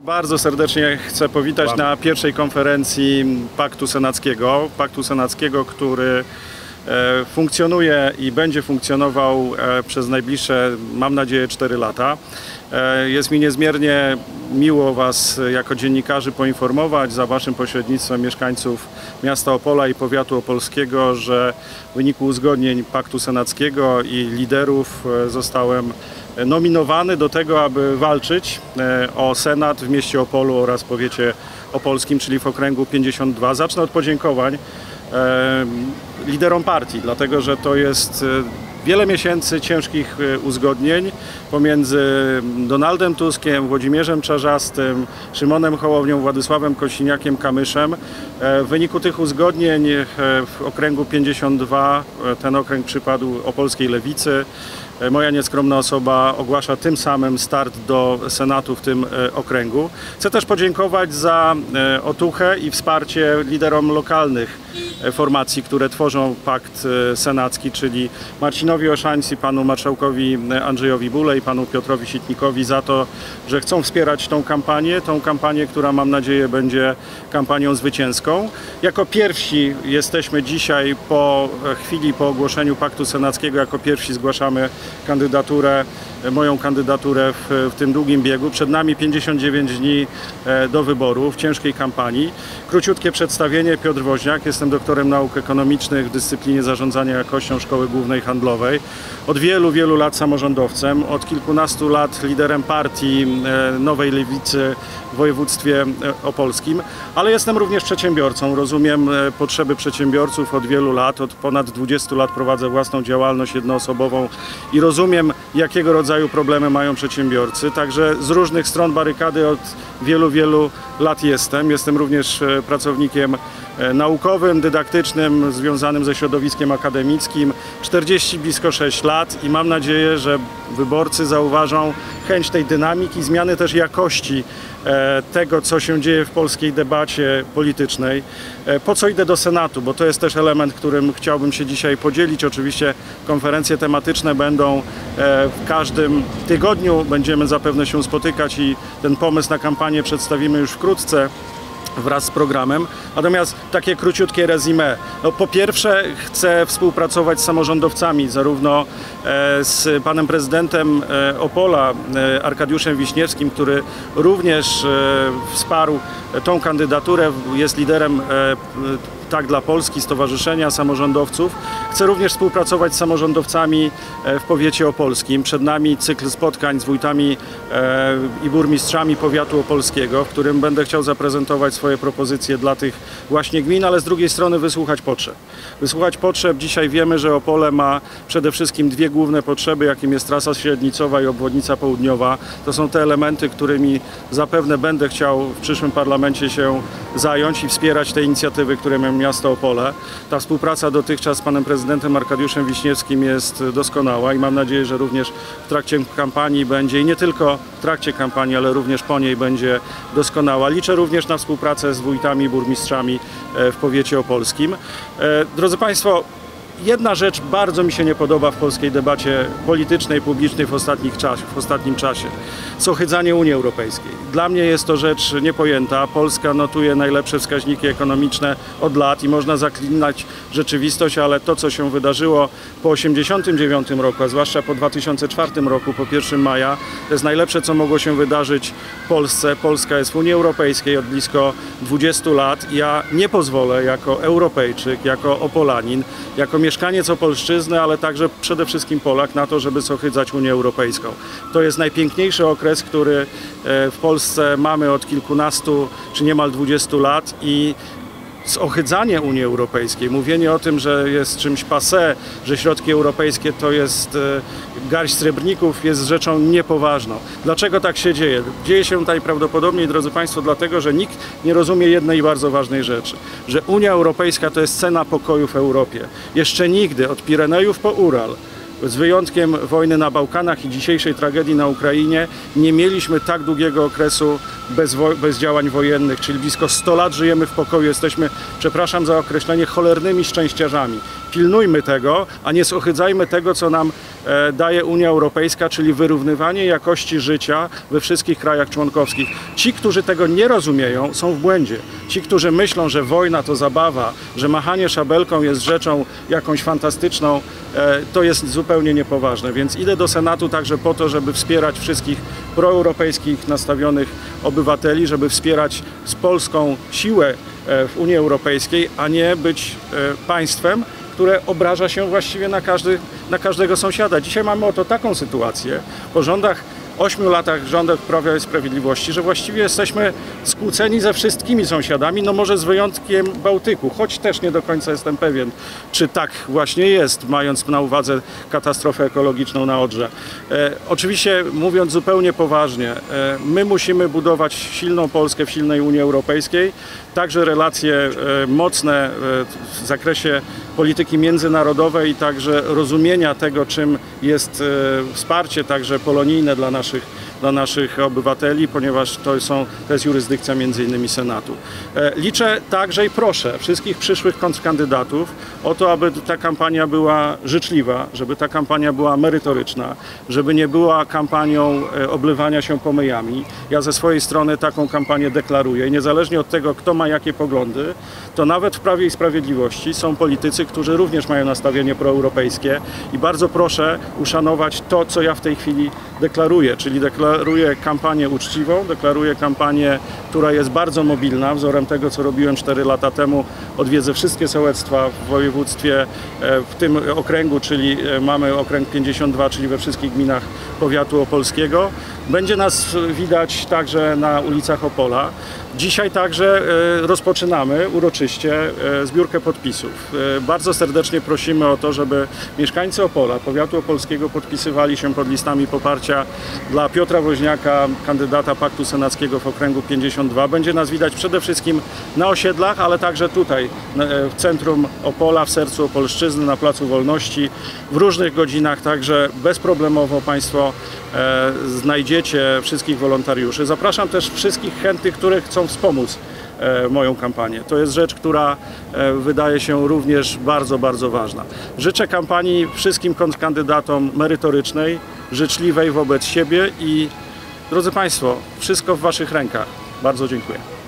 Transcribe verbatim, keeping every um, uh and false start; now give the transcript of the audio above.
Bardzo serdecznie chcę powitać na pierwszej konferencji Paktu Senackiego. Paktu Senackiego, który funkcjonuje i będzie funkcjonował przez najbliższe, mam nadzieję, cztery lata. Jest mi niezmiernie miło Was jako dziennikarzy poinformować za Waszym pośrednictwem mieszkańców miasta Opola i powiatu opolskiego, że w wyniku uzgodnień Paktu Senackiego i liderów zostałem nominowany do tego, aby walczyć o Senat w mieście Opolu oraz powiecie opolskim, czyli w okręgu pięćdziesiąt dwa. Zacznę od podziękowań liderom partii, dlatego że to jest wiele miesięcy ciężkich uzgodnień pomiędzy Donaldem Tuskiem, Włodzimierzem Czarzastym, Szymonem Hołownią, Władysławem Kosiniakiem-Kamyszem. W wyniku tych uzgodnień w okręgu pięćdziesiąt dwa ten okręg przypadł opolskiej lewicy. Moja nieskromna osoba ogłasza tym samym start do Senatu w tym okręgu. Chcę też podziękować za otuchę i wsparcie liderom lokalnych formacji, które tworzą Pakt Senacki, czyli Marcinowi Oszańcy, panu marszałkowi Andrzejowi Bule i panu Piotrowi Sitnikowi za to, że chcą wspierać tą kampanię, tą kampanię, która mam nadzieję będzie kampanią zwycięską. Jako pierwsi jesteśmy dzisiaj po chwili po ogłoszeniu Paktu Senackiego, jako pierwsi zgłaszamy kandydaturę, moją kandydaturę w, w tym długim biegu. Przed nami pięćdziesiąt dziewięć dni do wyborów, ciężkiej kampanii. Króciutkie przedstawienie. Piotr Woźniak, jestem doktorem nauk ekonomicznych w dyscyplinie zarządzania jakością Szkoły Głównej Handlowej. Od wielu, wielu lat samorządowcem, od kilkunastu lat liderem partii Nowej Lewicy w województwie opolskim, ale jestem również przedsiębiorcą. Rozumiem potrzeby przedsiębiorców od wielu lat, od ponad dwudziestu lat prowadzę własną działalność jednoosobową i rozumiem, jakiego rodzaju problemy mają przedsiębiorcy. Także z różnych stron barykady od wielu, wielu lat jestem. Jestem również pracownikiem naukowym, dydaktycznym, związanym ze środowiskiem akademickim. czterdzieści, blisko sześć lat i mam nadzieję, że wyborcy zauważą chęć tej dynamiki, zmiany też jakości tego, co się dzieje w polskiej debacie politycznej. Po co idę do Senatu? Bo to jest też element, którym chciałbym się dzisiaj podzielić. Oczywiście konferencje tematyczne będą w każdym tygodniu. Będziemy zapewne się spotykać i ten pomysł na kampanię przedstawimy już wkrótce wraz z programem. Natomiast takie króciutkie resume. No, po pierwsze chcę współpracować z samorządowcami, zarówno z panem prezydentem Opola, Arkadiuszem Wiśniewskim, który również wsparł tą kandydaturę, jest liderem Tak dla Polski, Stowarzyszenia Samorządowców. Chcę również współpracować z samorządowcami w powiecie opolskim. Przed nami cykl spotkań z wójtami i burmistrzami powiatu opolskiego, w którym będę chciał zaprezentować swoje propozycje dla tych właśnie gmin, ale z drugiej strony wysłuchać potrzeb. Wysłuchać potrzeb. Dzisiaj wiemy, że Opole ma przede wszystkim dwie główne potrzeby, jakim jest trasa średnicowa i obwodnica południowa. To są te elementy, którymi zapewne będę chciał w przyszłym parlamencie się zająć i wspierać te inicjatywy, które mają miasto Opole. Ta współpraca dotychczas z panem prezydentem Arkadiuszem Wiśniewskim jest doskonała i mam nadzieję, że również w trakcie kampanii będzie i nie tylko w trakcie kampanii, ale również po niej będzie doskonała. Liczę również na współpracę z wójtami, burmistrzami w powiecie opolskim. Drodzy Państwo, jedna rzecz bardzo mi się nie podoba w polskiej debacie politycznej, publicznej w, ostatnich czas, w ostatnim czasie. Zohydzanie Unii Europejskiej. Dla mnie jest to rzecz niepojęta. Polska notuje najlepsze wskaźniki ekonomiczne od lat i można zaklinać rzeczywistość, ale to, co się wydarzyło po tysiąc dziewięćset osiemdziesiątym dziewiątym roku, a zwłaszcza po dwa tysiące czwartym roku, po pierwszego maja, to jest najlepsze, co mogło się wydarzyć w Polsce. Polska jest w Unii Europejskiej od blisko dwudziestu lat. Ja nie pozwolę jako Europejczyk, jako Opolanin, jako mieszkaniec Opolszczyzny, ale także przede wszystkim Polak na to, żeby zohydzać Unię Europejską. To jest najpiękniejszy okres, który w Polsce mamy od kilkunastu czy niemal dwudziestu lat i zohydzanie Unii Europejskiej, mówienie o tym, że jest czymś passé, że środki europejskie to jest garść srebrników, jest rzeczą niepoważną. Dlaczego tak się dzieje? Dzieje się najprawdopodobniej, drodzy Państwo, dlatego, że nikt nie rozumie jednej bardzo ważnej rzeczy, że Unia Europejska to jest cena pokoju w Europie. Jeszcze nigdy, od Pirenejów po Ural, z wyjątkiem wojny na Bałkanach i dzisiejszej tragedii na Ukrainie, nie mieliśmy tak długiego okresu bez, bez działań wojennych, czyli blisko sto lat żyjemy w pokoju. Jesteśmy, przepraszam za określenie, cholernymi szczęściarzami. Pilnujmy tego, a nie zohydzajmy tego, co nam daje Unia Europejska, czyli wyrównywanie jakości życia we wszystkich krajach członkowskich. Ci, którzy tego nie rozumieją, są w błędzie. Ci, którzy myślą, że wojna to zabawa, że machanie szabelką jest rzeczą jakąś fantastyczną, to jest zupełnie niepoważne. Więc idę do Senatu także po to, żeby wspierać wszystkich proeuropejskich nastawionych obywateli, żeby wspierać z polską siłę w Unii Europejskiej, a nie być państwem, które obraża się właściwie na, każdy, na każdego sąsiada. Dzisiaj mamy oto taką sytuację po rządach, ośmiu latach rządów Prawa i Sprawiedliwości, że właściwie jesteśmy skłóceni ze wszystkimi sąsiadami, no może z wyjątkiem Bałtyku, choć też nie do końca jestem pewien, czy tak właśnie jest, mając na uwadze katastrofę ekologiczną na Odrze. E, oczywiście, mówiąc zupełnie poważnie, e, my musimy budować silną Polskę w silnej Unii Europejskiej, także relacje e, mocne e, w zakresie polityki międzynarodowej i także rozumienia tego, czym jest e, wsparcie także polonijne dla nas Naszych, dla naszych obywateli, ponieważ to, są, to jest jurysdykcja między innymi Senatu. Liczę także i proszę wszystkich przyszłych kontrkandydatów o to, aby ta kampania była życzliwa, żeby ta kampania była merytoryczna, żeby nie była kampanią oblewania się pomyjami. Ja ze swojej strony taką kampanię deklaruję i niezależnie od tego, kto ma jakie poglądy, to nawet w Prawie i Sprawiedliwości są politycy, którzy również mają nastawienie proeuropejskie i bardzo proszę uszanować to, co ja w tej chwili deklaruję, czyli deklaruję kampanię uczciwą, deklaruję kampanię, która jest bardzo mobilna, wzorem tego, co robiłem cztery lata temu. Odwiedzę wszystkie sołectwa w województwie, w tym okręgu, czyli mamy okręg pięćdziesiąt dwa, czyli we wszystkich gminach powiatu opolskiego. Będzie nas widać także na ulicach Opola. Dzisiaj także rozpoczynamy uroczyście zbiórkę podpisów. Bardzo serdecznie prosimy o to, żeby mieszkańcy Opola, powiatu opolskiego, podpisywali się pod listami poparcia dla Piotra Woźniaka, kandydata Paktu Senackiego w okręgu pięćdziesiąt dwa. Będzie nas widać przede wszystkim na osiedlach, ale także tutaj w centrum Opola, w sercu Opolszczyzny, na Placu Wolności, w różnych godzinach, także bezproblemowo Państwo znajdziecie wszystkich wolontariuszy. Zapraszam też wszystkich chętnych, których chcą wspomóc moją kampanię. To jest rzecz, która wydaje się również bardzo, bardzo ważna. Życzę kampanii wszystkim kontrkandydatom merytorycznej, życzliwej wobec siebie i, drodzy Państwo, wszystko w Waszych rękach. Bardzo dziękuję.